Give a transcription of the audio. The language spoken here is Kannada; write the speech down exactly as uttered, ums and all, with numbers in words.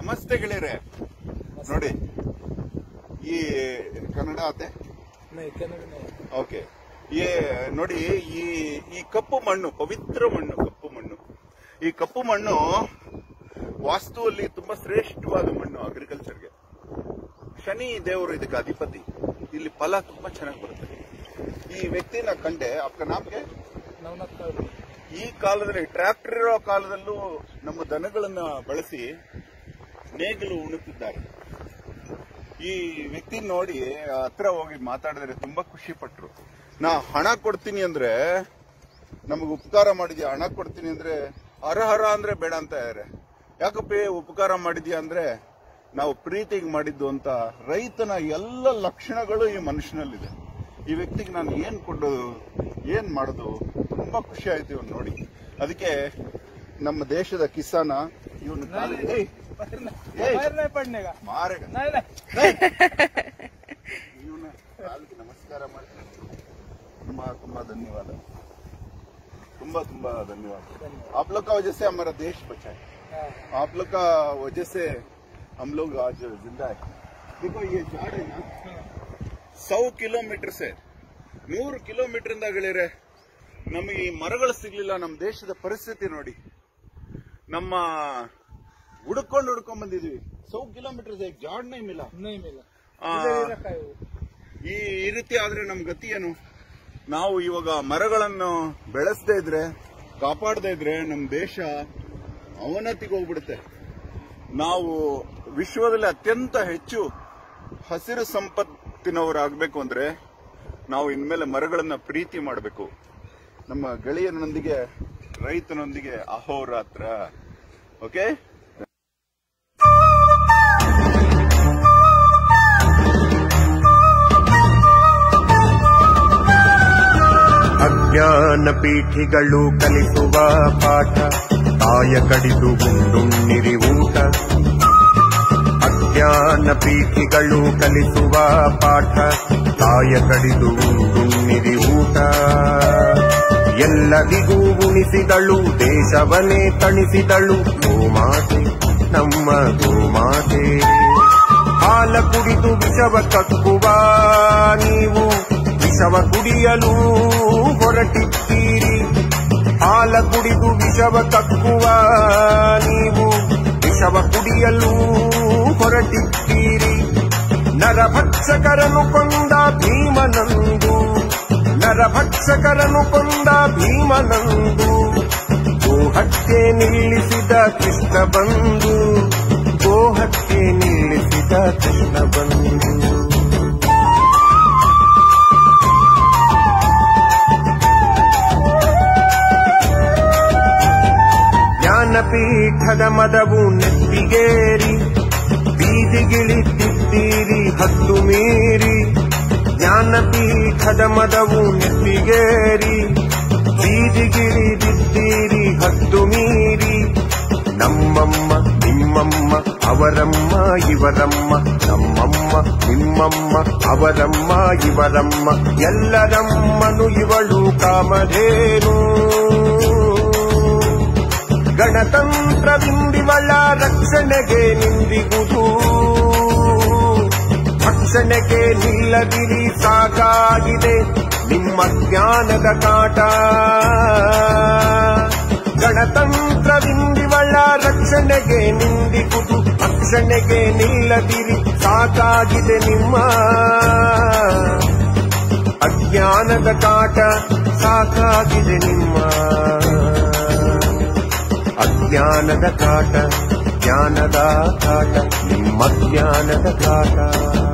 ನಮಸ್ತೆ ಗೆಳೆಯರೆ. ನೋಡಿ ಈ ಕನ್ನಡ ಆತೆ ಓಕೆ. ಈ ನೋಡಿ ಈ ಈ ಕಪ್ಪು ಮಣ್ಣು, ಪವಿತ್ರ ಮಣ್ಣು, ಕಪ್ಪು ಮಣ್ಣು. ಈ ಕಪ್ಪು ಮಣ್ಣು ವಾಸ್ತುವಲ್ಲಿ ತುಂಬಾ ಶ್ರೇಷ್ಠವಾದ ಮಣ್ಣು ಅಗ್ರಿಕಲ್ಚರ್ಗೆ. ಶನಿ ದೇವರು ಇದಕ್ಕೆ ಅಧಿಪತಿ. ಇಲ್ಲಿ ಫಲ ತುಂಬಾ ಚೆನ್ನಾಗಿ ಬರುತ್ತೆ. ಈ ವ್ಯಕ್ತಿನ ಕಂಡೆ ಅಪ್ಪ ನಾಮ್ಗೆ ಈ ಕಾಲದಲ್ಲಿ ಟ್ರ್ಯಾಕ್ಟರ್ ಇರೋ ಕಾಲದಲ್ಲೂ ನಮ್ಮ ದನಗಳನ್ನ ಬಳಸಿ ನೇಗಿಲು ಉಣುತ್ತಿದ್ದಾರೆ. ಈ ವ್ಯಕ್ತಿ ನೋಡಿ ಹತ್ರ ಹೋಗಿ ಮಾತಾಡಿದ್ರೆ ತುಂಬಾ ಖುಷಿ ಪಟ್ರು. ನಾ ಹಣ ಕೊಡ್ತೀನಿ ಅಂದ್ರೆ, ನಮಗೆ ಉಪಕಾರ ಮಾಡಿದ್ಯಾ, ಹಣ ಕೊಡ್ತೀನಿ ಅಂದ್ರೆ ಹರ ಹರ ಅಂದ್ರೆ ಬೇಡ ಅಂತ ಇದ್ದಾರೆ. ಯಾಕಪ್ಪ ಉಪಕಾರ ಮಾಡಿದ್ಯಾ ಅಂದ್ರೆ ನಾವು ಪ್ರೀತಿಗೆ ಮಾಡಿದ್ದು ಅಂತ. ರೈತನ ಎಲ್ಲ ಲಕ್ಷಣಗಳು ಈ ಮನುಷ್ಯನಲ್ಲಿದೆ. ಈ ವ್ಯಕ್ತಿಗೆ ನಾನು ಏನ್ ಕೊಡೋದು, ಏನ್ ಮಾಡೋದು, ತುಂಬಾ ಖುಷಿ ಆಯ್ತು ಇವನು ನೋಡಿ. ಅದಕ್ಕೆ ನಮ್ಮ ದೇಶದ ಕಿಸಾನ ಇವನು ಇವನ ಕಾಲಿಗೆ ನಮಸ್ಕಾರ ಮಾಡ್ತೀನಿ. ತುಂಬಾ ತುಂಬಾ ಧನ್ಯವಾದ, ತುಂಬಾ ತುಂಬಾ ಧन्यवाद. आप लोग का वजह से हमारा देश बचा है, आप लोग का वजह से हम लोग आज जिंदा है. देखो ये झाड़ है ना, सौ ಕಿಲೋಮೀಟರ್ से ನೂರು ಕಿಲೋಮೀಟರ್ ಇಂದ ಗೆಳೆಯರೆ ನಮಗೆ ಈ ಮರಗಳು ಸಿಗ್ಲಿಲ್ಲ. ನಮ್ಮ ದೇಶದ ಪರಿಸ್ಥಿತಿ ನೋಡಿ. ನಮ್ಮ ಹುಡ್ಕೊಂಡು ಹುಡ್ಕೊಂಡ್ ಬಂದಿದ್ವಿ. ಸೌ ಕಿಲೋಮೀಟರ್ से झाड़ नहीं मिला. ಈ ಈ ರೀತಿ ಆದ್ರೆ ನಮ್ ಗತಿ ಏನು? ನಾವು ಇವಾಗ ಮರಗಳನ್ನು ಬೆಳೆಸದೇ ಇದ್ರೆ, ಕಾಪಾಡದೇ ಇದ್ರೆ ನಮ್ಮ ದೇಶ ಅವನತಿಗೆ ಹೋಗ್ಬಿಡುತ್ತೆ. ನಾವು ವಿಶ್ವದಲ್ಲಿ ಅತ್ಯಂತ ಹೆಚ್ಚು ಹಸಿರು ಸಂಪತ್ತಿನವರಾಗಬೇಕು ಅಂದ್ರೆ ನಾವು ಇನ್ಮೇಲೆ ಮರಗಳನ್ನ ಪ್ರೀತಿ ಮಾಡಬೇಕು. ನಮ್ಮ ಗೆಳೆಯನೊಂದಿಗೆ, ರೈತನೊಂದಿಗೆ ಅಹೋರಾತ್ರ. ಓಕೆ. ಅಜ್ಞಾನ ಪೀಠಿಗಳು ಕಲಿಸುವ ಪಾಠ, ತಾಯ ಕಡಿದು ಗುಂಡುಣ್ಣಿರಿ ಊಟ. ಅಜ್ಞಾನ ಪೀಠಿಗಳು ಕಲಿಸುವ ಪಾಠ, ತಾಯ ಕಡಿದು ಗುಂಡುಣ್ಣಿರಿ ಊಟ. ಎಲ್ಲರಿಗೂ ಉಣಿಸಿದಳು, ದೇಶವನ್ನೇ ತಣಿಸಿದಳು ಗೋಮಾತೆ, ನಮ್ಮ ಗೋಮಾತೆ. ಹಾಲ ಕುಡಿದು ವಿಷವ ಕಕ್ಕುವ ನೀವು ವಿಷವ ಕುಡಿಯಲು ಹೊರಟಿದ್ದೀರಿ. ಹಾಲ ಕುಡಿದು ವಿಷವ ಕಕ್ಕುವ ನೀವು ವಿಷವ ಕುಡಿಯಲು ಹೊರಟಿದ್ದೀರಿ. ನರಭಕ್ಷಕರನ್ನು ಕೊಂದ ಭೀಮನಂದು, ನರಭಕ್ಷಕರನ್ನು ಕೊಂದ ಭೀಮನಂದು. ಗೋಹತ್ಯೆ ನಿಲ್ಲಿಸಿದ ಕೃಷ್ಣ ಬಂಧು, ಗೋಹತ್ಯೆ ನಿಲ್ಲಿಸಿದ ಕೃಷ್ಣ ಬಂಧು. ಜ್ಞಾನಪೀಠದ ಮದವು ನೆತ್ತಿಗೇರಿ ಬೀದಿಗಿಳಿದಿದ್ದೀರಿ ಹತ್ತು ಮೀರಿ. ಜ್ಞಾನಪೀಠದ ಮದವು ನೆತ್ತಿಗೇರಿ ಬೀದಿಗಿಳಿದಿದ್ದೀರಿ ಹತ್ತು ಮೀರಿ. ನಮ್ಮಮ್ಮ ನಿಮ್ಮಮ್ಮ ಅವರಮ್ಮ ಇವರಮ್ಮ, ನಮ್ಮಮ್ಮ ನಿಮ್ಮಮ್ಮ ಅವರಮ್ಮ ಇವರಮ್ಮ, ಎಲ್ಲರಮ್ಮನು ಇವಳು ಕಾಮಧೇನು. ಗಣತಂತ್ರವಿಂದಿವಳ ರಕ್ಷಣೆಗೆ ನಿಂದಿಗುವುದು, ಭಕ್ಷಣೆಗೆ ನಿಲ್ಲದಿರಿ ಸಾಕಾಗಿದೆ ನಿಮ್ಮ ಜ್ಞಾನದ ಕಾಟ. ಗಣತಂತ್ರವಿಂದಿವಳ ರಕ್ಷಣೆಗೆ ನಿಂದಿಗುವುದು, ಭಕ್ಷಣೆಗೆ ನಿಲ್ಲದಿರಿ ಸಾಕಾಗಿದೆ ನಿಮ್ಮ ಅಜ್ಞಾನದ ಕಾಟ. ಸಾಕಾಗಿದೆ ನಿಮ್ಮ ಅಜ್ಞಾನದ ಕಾಟ, ಜ್ಞಾನದ ಕಾಟ, ನಿಮ್ಮ ಜ್ಞಾನದ ಕಾಟ.